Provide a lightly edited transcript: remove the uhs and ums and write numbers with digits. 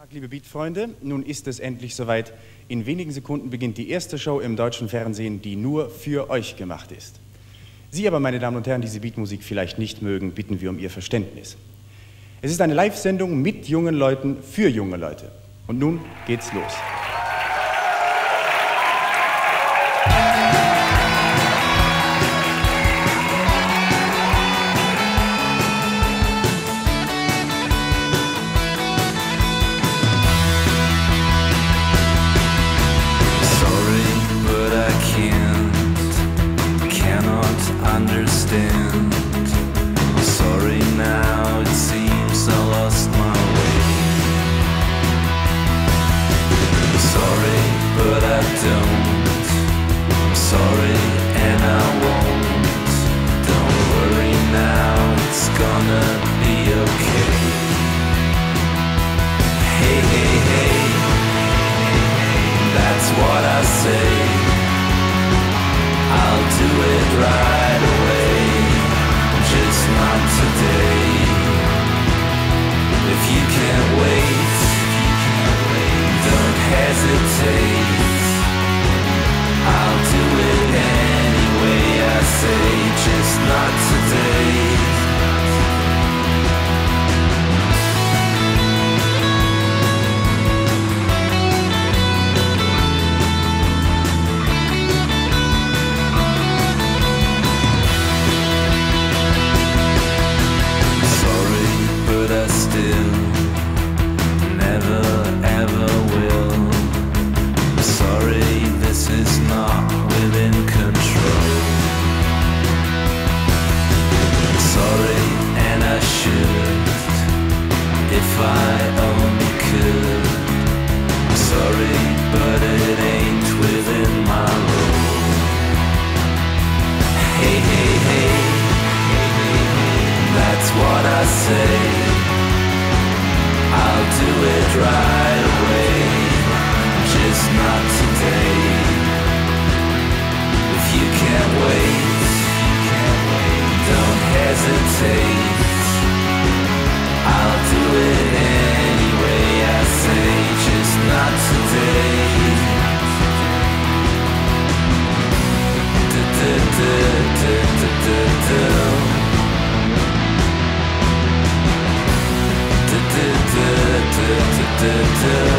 Liebe Beat-Freunde, nun ist es endlich soweit. In wenigen Sekunden beginnt die erste Show im deutschen Fernsehen, die nur für euch gemacht ist. Sie aber, meine Damen und Herren, die diese Beatmusik vielleicht nicht mögen, bitten wir um Ihr Verständnis. Es ist eine Live-Sendung mit jungen Leuten für junge Leute. Und nun geht's los. Sorry now, it seems I lost my way. Sorry, but I don't. I'm sorry and I won't. Don't worry now, it's gonna be okay. Hey, hey, hey, that's what I say. I'll do it right away, just not today. If you can't wait, don't hesitate. I'll do it anyway, I say, just not today. If I only could. I'm sorry, but it ain't within my role. Hey, hey, hey, that's what I say. I'll do it right away, just not today. If you can't wait, don't hesitate. I'll do it anyway, I say, just not today. Da, da, da, da, da, da, da, da.